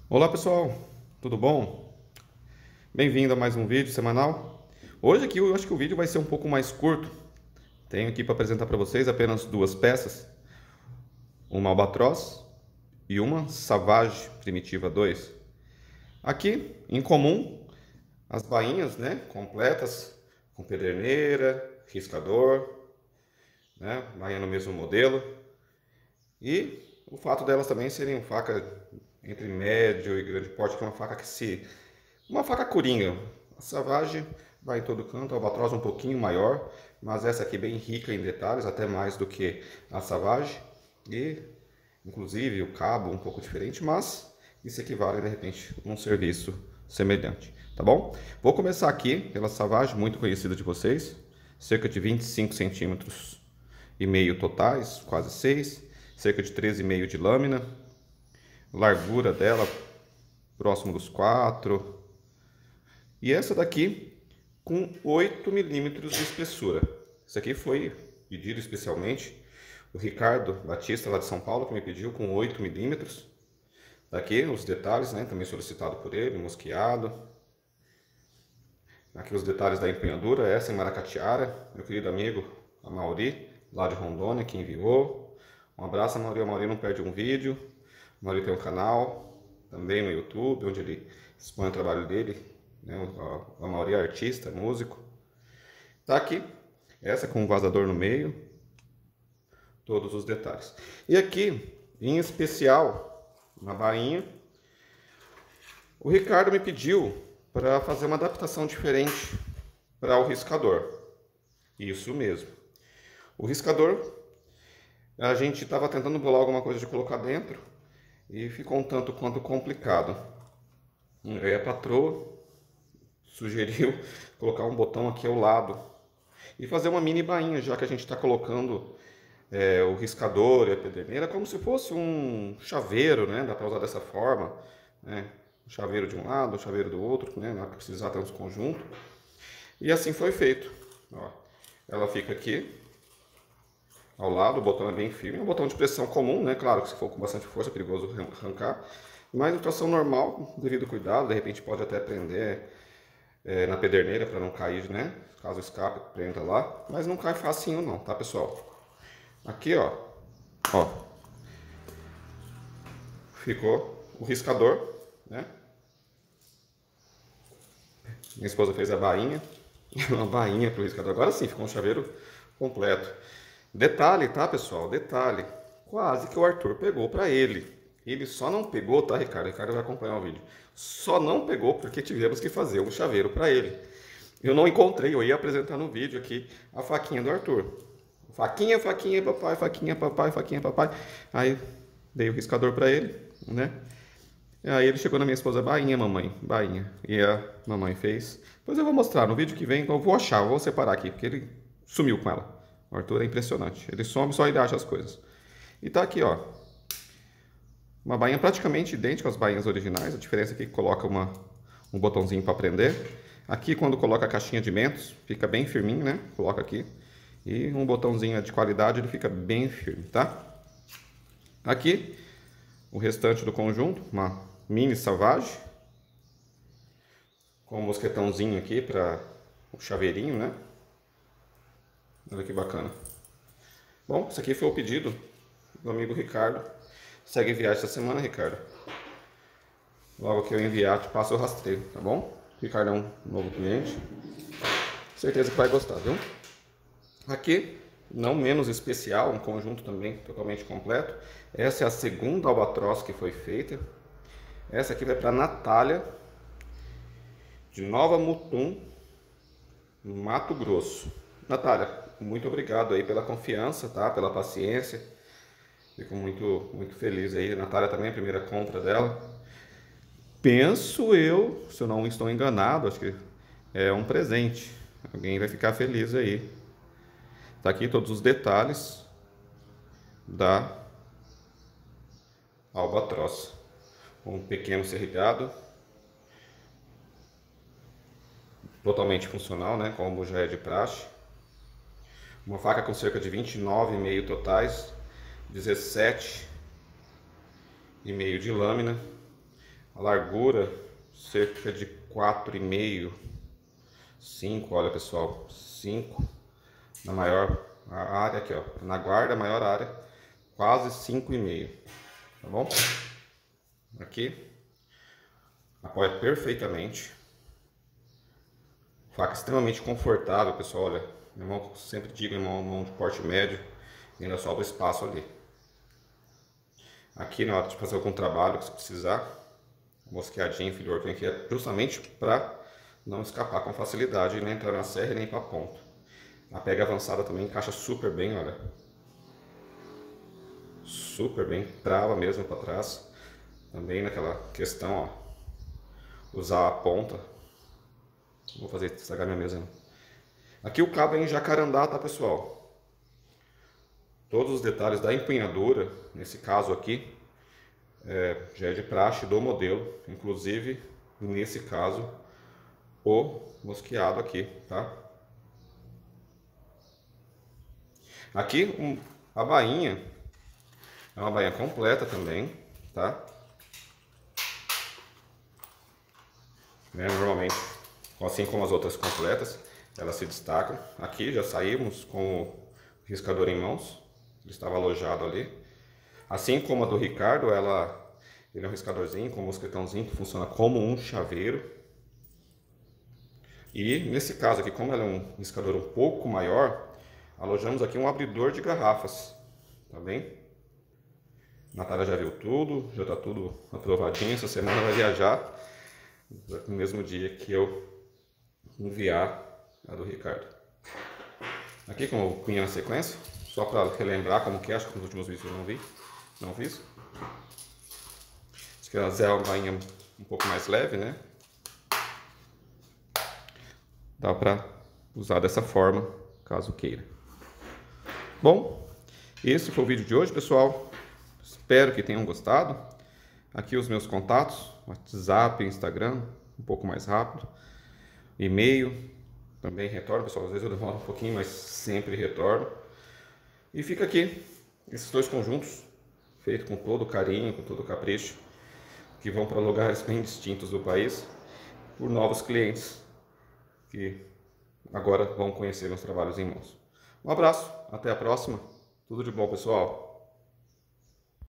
Olá pessoal, tudo bom? Bem-vindo a mais um vídeo semanal. Hoje aqui eu acho que o vídeo vai ser um pouco mais curto. Tenho aqui para apresentar para vocês apenas duas peças, uma Albatross e uma Savage Primitiva 2. Aqui, em comum, as bainhas, né, completas, com pederneira, riscador, né, bainha no mesmo modelo. E o fato delas também serem faca entre médio e grande porte, que é uma faca coringa. A Savage vai em todo canto, a Albatross um pouquinho maior, mas essa aqui bem rica em detalhes, até mais do que a Savage. E, inclusive, o cabo um pouco diferente, mas isso equivale, de repente, a um serviço semelhante, tá bom? Vou começar aqui pela Savage, muito conhecida de vocês, cerca de 25 centímetros e meio totais, quase 6, cerca de 13,5 de lâmina, largura dela próximo dos 4. E essa daqui com 8 milímetros de espessura. Isso aqui foi pedido especialmente o Ricardo Batista, lá de São Paulo, que me pediu com 8 milímetros. Daqui os detalhes, né, também solicitado por ele, mosqueado. Aqui os detalhes da empunhadura, essa em maracatiara, meu querido amigo Amauri, lá de Rondônia, que enviou. Um abraço, Amauri. O Amauri não perde um vídeo. O Amauri tem um canal também no YouTube, onde ele expõe o trabalho dele, né? O Amauri é artista, músico. Tá aqui, essa com um vazador no meio, todos os detalhes. E aqui, em especial, na bainha, o Ricardo me pediu para fazer uma adaptação diferente para o riscador. Isso mesmo. O riscador, a gente estava tentando bolar alguma coisa de colocar dentro e ficou um tanto quanto complicado. Aí a patroa sugeriu colocar um botão aqui ao lado e fazer uma mini bainha, já que a gente está colocando o riscador e a pederneira como se fosse um chaveiro, né? Dá para usar dessa forma, né? Um chaveiro de um lado, um chaveiro do outro, né? Não vai precisar ter uns conjuntos. E assim foi feito. Ó, ela fica aqui ao lado, o botão é bem firme, é um botão de pressão comum, né? Claro que se for com bastante força é perigoso arrancar, mas em tração normal, devido cuidado, de repente pode até prender na pederneira para não cair, né? Caso escape, prenda lá, mas não cai facinho não, tá pessoal? Aqui, ó, ficou o riscador, né? Minha esposa fez a bainha, uma bainha pro riscador. Agora sim, ficou um chaveiro completo. Detalhe, tá, pessoal? Detalhe. Quase que o Arthur pegou para ele. Ele só não pegou, tá, Ricardo? Ricardo vai acompanhar o vídeo. Só não pegou porque tivemos que fazer um chaveiro para ele. Eu não encontrei, eu ia apresentar no vídeo aqui a faquinha do Arthur. Faquinha, faquinha, papai, faquinha, papai, faquinha, papai. Aí dei o riscador para ele, né? Aí ele chegou na minha esposa, bainha, mamãe, bainha. E a mamãe fez. Depois eu vou mostrar no vídeo que vem, eu vou achar, eu vou separar aqui, porque ele sumiu com ela. O Arthur é impressionante. Ele some, só ele acha as coisas. E tá aqui, ó. Uma bainha praticamente idêntica às bainhas originais. A diferença é que coloca um botãozinho para prender. Aqui, quando coloca a caixinha de mentos, fica bem firminho, né? Coloca aqui. E um botãozinho de qualidade, ele fica bem firme, tá? Aqui, o restante do conjunto, uma mini Savage. Com um mosquetãozinho aqui para o chaveirinho, né? Olha que bacana. Bom, esse aqui foi o pedido do amigo Ricardo. Segue viagem essa semana, Ricardo. Logo que eu enviar, te passo o rastreio, tá bom? Ricardo é um novo cliente. Certeza que vai gostar, viu? Aqui, não menos especial, um conjunto também totalmente completo. Essa é a segunda Albatross que foi feita. Essa aqui vai para Natália, de Nova Mutum, Mato Grosso. Natália, muito obrigado aí pela confiança, tá? Pela paciência. Fico muito feliz aí. A Natália também, a primeira compra dela. Penso eu, se eu não estou enganado, acho que é um presente. Alguém vai ficar feliz aí. Tá aqui todos os detalhes da Albatross. Um pequeno serrilhado. Totalmente funcional, né? Como já é de praxe. Uma faca com cerca de 29,5 totais, 17,5 de lâmina. A largura cerca de 4,5, 5, olha pessoal, 5 na maior área aqui, ó, na guarda, maior área, quase 5,5, tá bom? Aqui apoia perfeitamente, faca extremamente confortável, pessoal. Olha, minha mão, sempre digo, minha mão de porte médio, e ainda sobra espaço ali. Aqui na hora de fazer algum trabalho que você precisar, mosqueadinho, filho orquim, que é justamente para não escapar com facilidade e nem entrar na serra e nem para ponta. A pega avançada também encaixa super bem, olha, super bem, trava mesmo para trás. Também naquela questão, ó, usar a ponta. Vou fazer estragar minha mesa, não. Aqui o cabo é em jacarandá, tá pessoal? Todos os detalhes da empunhadura, nesse caso aqui, já é de praxe do modelo, inclusive nesse caso o mosqueado aqui, tá? Aqui a bainha é uma bainha completa também, tá? Normalmente, assim como as outras completas, elas se destacam. Aqui já saímos com o riscador em mãos, ele estava alojado ali. Assim como a do Ricardo, ele é um riscadorzinho com um mosquetãozinho que funciona como um chaveiro. E nesse caso aqui, como ela é um riscador um pouco maior, alojamos aqui um abridor de garrafas, tá bem? Natália já viu tudo, já está tudo aprovadinho. Essa semana vai viajar no mesmo dia que eu enviar a do Ricardo. Aqui, como eu punha na sequência, só para relembrar como que é, acho que nos últimos vídeos eu não fiz. Se quiser uma bainha um pouco mais leve, né? Dá para usar dessa forma, caso queira. Bom, esse foi o vídeo de hoje, pessoal. Espero que tenham gostado. Aqui os meus contatos, WhatsApp, Instagram, um pouco mais rápido. E-mail, também retorno, pessoal. Às vezes eu demoro um pouquinho, mas sempre retorno. E fica aqui, esses dois conjuntos, feitos com todo carinho, com todo capricho, que vão para lugares bem distintos do país, por novos clientes, que agora vão conhecer meus trabalhos em mãos. Um abraço, até a próxima. Tudo de bom, pessoal.